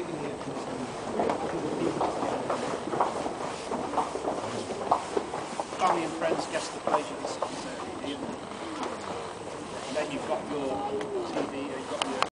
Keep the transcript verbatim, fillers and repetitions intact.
Family and friends, guest the pleasure. This is uh, Ian. And then you've got your T V